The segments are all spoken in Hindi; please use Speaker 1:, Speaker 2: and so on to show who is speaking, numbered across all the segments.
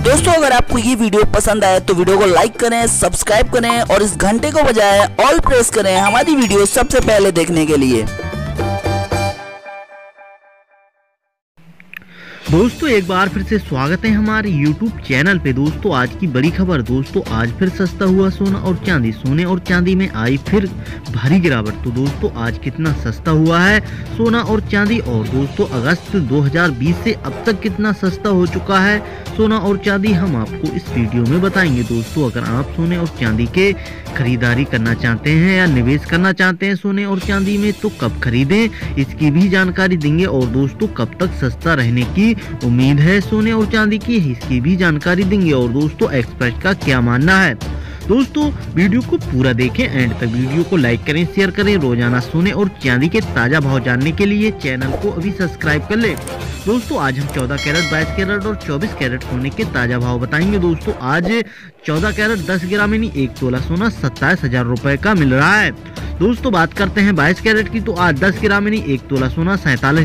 Speaker 1: दोस्तों अगर आपको ये वीडियो पसंद आए तो वीडियो को लाइक करें, सब्सक्राइब करें और इस घंटे को बजाएं, ऑल प्रेस करें हमारी वीडियो सबसे पहले देखने के लिए।
Speaker 2: दोस्तों एक बार फिर से स्वागत है हमारे YouTube चैनल पे। दोस्तों आज की बड़ी खबर, दोस्तों आज फिर सस्ता हुआ सोना और चांदी। सोने और चांदी में आई फिर भारी गिरावट। तो दोस्तों आज कितना सस्ता हुआ है सोना और चांदी, और दोस्तों अगस्त 2020 से अब तक कितना सस्ता हो चुका है सोना और चांदी, हम आपको इस वीडियो में बताएंगे। दोस्तों अगर आप सोने और चांदी के खरीदारी करना चाहते हैं या निवेश करना चाहते हैं सोने और चांदी में, तो कब खरीदें इसकी भी जानकारी देंगे। और दोस्तों कब तक सस्ता रहने की उम्मीद है सोने और चांदी की, इसकी भी जानकारी देंगे। और दोस्तों एक्सपर्ट का क्या मानना है। दोस्तों वीडियो को पूरा देखें, एंड तक वीडियो को लाइक करें, शेयर करें। रोजाना सोने और चांदी के ताजा भाव जानने के लिए चैनल को अभी सब्सक्राइब कर लें। दोस्तों आज हम 14 कैरेट, 22 कैरेट और 24 कैरेट सोने के ताजा भाव बताएंगे। दोस्तों आज 14 कैरेट 10 ग्राम यानी 1 तोला सोना 27,000 रुपए का मिल रहा है। दोस्तों बात करते हैं 22 कैरेट की, तो आज 10 ग्राम यानी 1 तोला सोना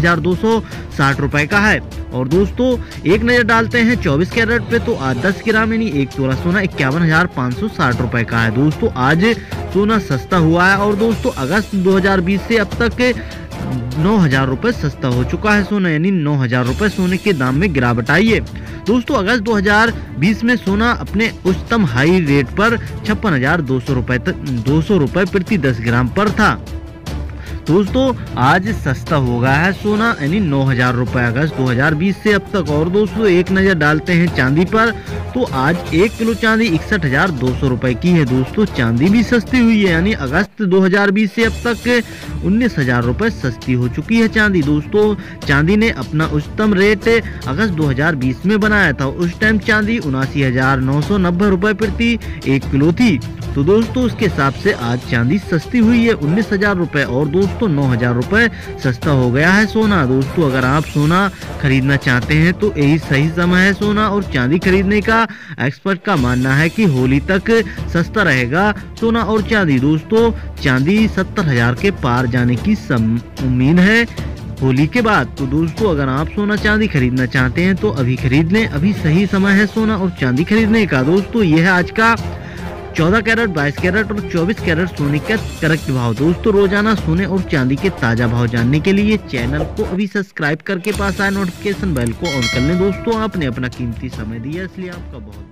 Speaker 2: 47,260 रुपए का है। और दोस्तों एक नजर डालते हैं 24 कैरेट पे, तो आज 10 ग्राम यानी 1 तोला सोना 51,560 रुपए का है। दोस्तों आज सोना सस्ता हुआ है। और दोस्तों अगस्त 2020 से अब तक 9,000 रुपए सस्ता हो चुका है सोना, यानी 9,000 रुपए सोने के दाम में गिरावट आई है। दोस्तों अगस्त 2020 में सोना अपने उच्चतम हाई रेट पर 56,200 रुपए प्रति 10 ग्राम पर था। दोस्तों आज सस्ता हो गया है सोना, यानी 9,000 रुपए अगस्त 2020 से अब तक। और दोस्तों एक नजर डालते हैं चांदी पर, तो आज 1 किलो चांदी 61,200 रुपए की है। दोस्तों चांदी भी सस्ती हुई है, यानी अगस्त 2020 से अब तक 19,000 रुपए सस्ती हो चुकी है चांदी। दोस्तों चांदी ने अपना उच्चतम रेट अगस्त 2020 में बनाया था। उस टाइम चांदी 79,990 रुपए प्रति 1 किलो थी। तो दोस्तों उसके हिसाब से आज चांदी सस्ती हुई है 19,000 रुपए, और दोस्तों 9,000 रुपए सस्ता हो गया है सोना। दोस्तों अगर आप सोना खरीदना चाहते हैं तो यही सही समय है सोना और चांदी खरीदने का। एक्सपर्ट का मानना है कि होली तक सस्ता रहेगा सोना और चांदी। दोस्तों चांदी 70,000 के पार जाने की उम्मीद है होली के बाद। तो दोस्तों अगर आप सोना चांदी खरीदना चाहते हैं तो अभी खरीद लें, अभी सही समय है सोना और चांदी खरीदने का। दोस्तों यह है आज का 14 कैरेट, 22 कैरेट और 24 कैरेट सोने का करेक्ट भाव। दोस्तों रोजाना सोने और चांदी के ताजा भाव जानने के लिए चैनल को अभी सब्सक्राइब करके पास आए नोटिफिकेशन बेल को ऑन कर लें। दोस्तों आपने अपना कीमती समय दिया, इसलिए आपका बहुत